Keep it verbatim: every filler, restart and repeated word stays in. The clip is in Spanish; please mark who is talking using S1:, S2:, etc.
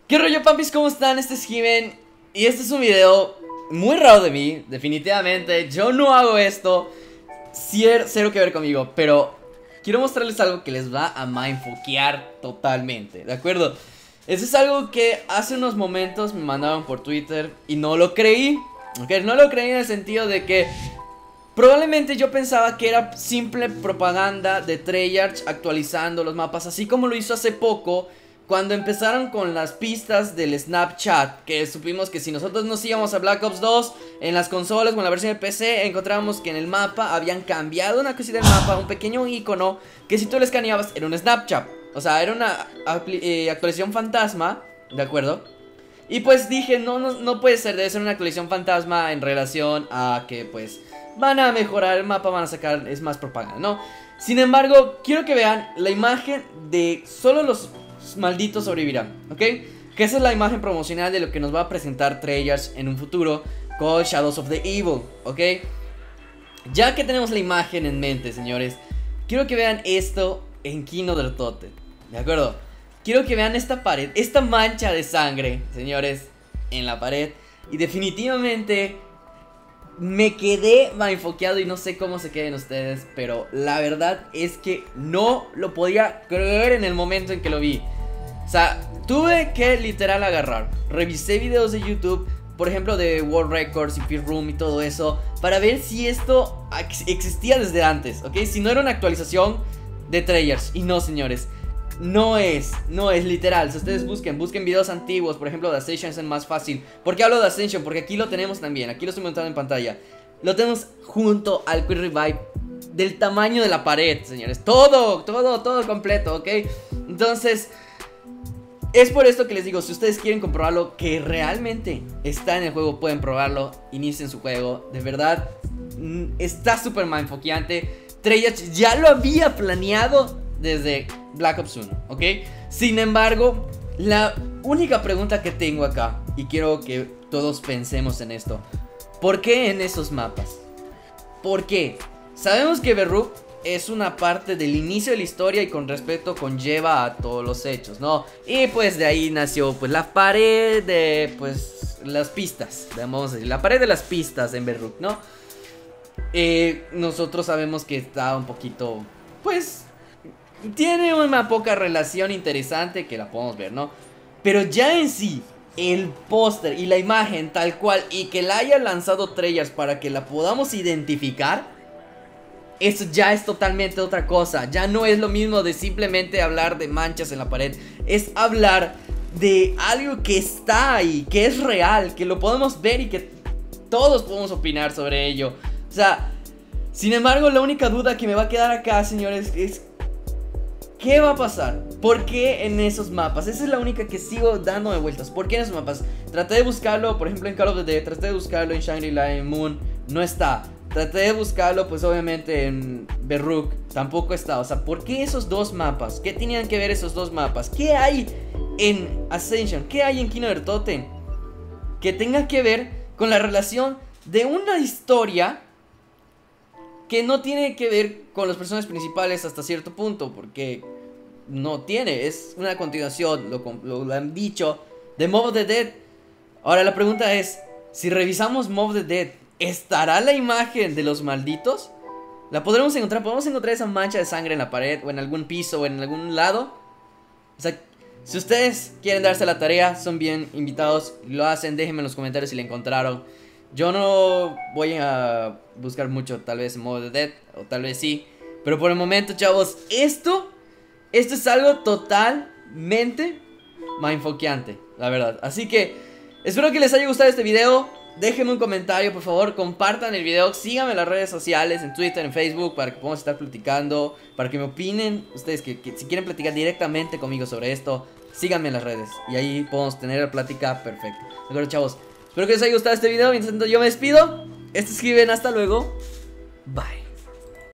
S1: ¿Qué rollo, pampis? ¿Cómo están? Este es Given y este es un video muy raro de mí, definitivamente. Yo no hago esto, Cier cero que ver conmigo, pero quiero mostrarles algo que les va a mindfuckear totalmente, ¿de acuerdo? Eso es algo que hace unos momentos me mandaron por Twitter y no lo creí, ¿ok? No lo creí en el sentido de que probablemente yo pensaba que era simple propaganda de Treyarch actualizando los mapas, así como lo hizo hace poco cuando empezaron con las pistas del Snapchat, que supimos que si nosotros nos íbamos a Black Ops dos en las consolas o en la versión de P C, encontrábamos que en el mapa habían cambiado una cosita del mapa, un pequeño icono, que si tú lo escaneabas era un Snapchat. O sea, era una eh, actualización fantasma, ¿de acuerdo? Y pues dije, no, no, no puede ser, debe ser una actualización fantasma en relación a que pues van a mejorar el mapa, van a sacar, es más propaganda, ¿no? Sin embargo, quiero que vean la imagen de solo los malditos sobrevivirán, ¿ok? Que esa es la imagen promocional de lo que nos va a presentar Treyarch en un futuro con Shadows of the Evil, ¿ok? Ya que tenemos la imagen en mente, señores, quiero que vean esto en Kino del Tote, ¿de acuerdo? Quiero que vean esta pared, esta mancha de sangre, señores, en la pared. Y definitivamente me quedé enfoqueado y no sé cómo se queden ustedes, pero la verdad es que no lo podía creer en el momento en que lo vi. O sea, tuve que literal agarrar, revisé videos de YouTube, por ejemplo de World Records y Peer Room y todo eso, para ver si esto existía desde antes, ¿ok? Si no era una actualización de Treyarch. Y no, señores, no es, no es literal. Si ustedes busquen, busquen videos antiguos, por ejemplo de Ascension es más fácil. ¿Por qué hablo de Ascension? Porque aquí lo tenemos también, aquí lo estoy montando en pantalla. Lo tenemos junto al Quick Revive, del tamaño de la pared, señores. Todo, todo, todo completo, ¿ok? Entonces es por esto que les digo, si ustedes quieren comprobarlo, que realmente está en el juego, pueden probarlo, inicien su juego. De verdad, está súper mindfuckeante. Treyarch ya lo había planeado desde Black Ops uno, ¿ok? Sin embargo, la única pregunta que tengo acá, y quiero que todos pensemos en esto: ¿por qué en esos mapas? ¿Por qué? Sabemos que Verruk es una parte del inicio de la historia y con respeto conlleva a todos los hechos, ¿no? Y pues de ahí nació pues la pared de pues las pistas, vamos a decir, la pared de las pistas en Verruk, ¿no? Eh, nosotros sabemos que está un poquito, pues tiene una poca relación interesante que la podemos ver, ¿no? Pero ya en sí, el póster y la imagen tal cual, y que la haya lanzado Treyarch para que la podamos identificar, eso ya es totalmente otra cosa. Ya no es lo mismo de simplemente hablar de manchas en la pared. Es hablar de algo que está ahí, que es real, que lo podemos ver y que todos podemos opinar sobre ello. O sea, sin embargo, la única duda que me va a quedar acá, señores, es ¿qué va a pasar? ¿Por qué en esos mapas? Esa es la única que sigo dándome vueltas. ¿Por qué en esos mapas? Traté de buscarlo, por ejemplo en Call of the Dead, traté de buscarlo en Shangri-La, en Moon, no está. Traté de buscarlo pues obviamente en Verruk, tampoco está. O sea, ¿por qué esos dos mapas? ¿Qué tenían que ver esos dos mapas? ¿Qué hay en Ascension? ¿Qué hay en Kino del Tote que tenga que ver con la relación de una historia que no tiene que ver con los personajes principales hasta cierto punto? Porque no tiene, es una continuación, lo, lo, lo han dicho, de Mob of the Dead. Ahora la pregunta es, si revisamos Mob of the Dead, ¿estará la imagen de los malditos? ¿La podremos encontrar? ¿Podemos encontrar esa mancha de sangre en la pared o en algún piso o en algún lado? O sea, si ustedes quieren darse la tarea, son bien invitados, lo hacen, déjenme en los comentarios si la encontraron. Yo no voy a buscar mucho, tal vez en Mob of the Dead, o tal vez sí, pero por el momento, chavos, esto Esto es algo totalmente mindfuckeante, la verdad. Así que espero que les haya gustado este video. Déjenme un comentario, por favor, compartan el video, síganme en las redes sociales, en Twitter, en Facebook, para que podamos estar platicando, para que me opinen ustedes, que, que si quieren platicar directamente conmigo sobre esto, síganme en las redes y ahí podemos tener la plática perfecta. De acuerdo, chavos, espero que les haya gustado este video. Mientras tanto yo me despido. Este es Given, hasta luego, bye.